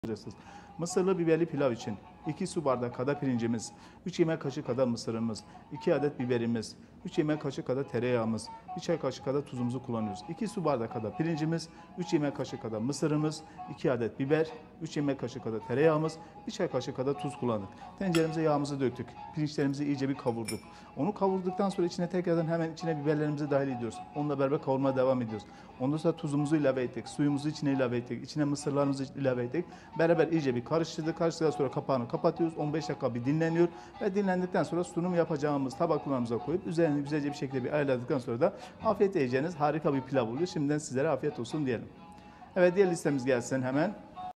alacaksınız. Mısırlı biberli pilav için 2 su bardağı kadar pirincimiz, 3 yemek kaşığı kadar mısırımız, 2 adet biberimiz, 3 yemek kaşığı kadar tereyağımız, 1 çay kaşığı kadar tuzumuzu kullanıyoruz. 2 su bardağı kadar pirincimiz, 3 yemek kaşığı kadar mısırımız, 2 adet biber, 3 yemek kaşığı kadar tereyağımız, 1 çay kaşığı kadar tuz kullandık. Tenceremize yağımızı döktük. Pirinçlerimizi iyice bir kavurduk. Onu kavurduktan sonra içine tekrardan hemen içine biberlerimizi dahil ediyoruz. Onunla beraber kavurmaya devam ediyoruz. Ondan sonra tuzumuzu ilave ettik, suyumuzu içine ilave ettik, içine mısırlarımızı ilave ettik. Beraber iyice bir karıştırdık. Karıştıktan sonra kapağını kapatıyoruz. 15 dakika bir dinleniyor ve dinlendikten sonra sunum yapacağımız tabaklarımıza koyup üzerine güzelce bir şekilde bir ayarladıktan sonra da afiyetle yiyeceğiniz harika bir pilav oluyor. Şimdiden sizlere afiyet olsun diyelim. Evet, diğer listemiz gelsin hemen.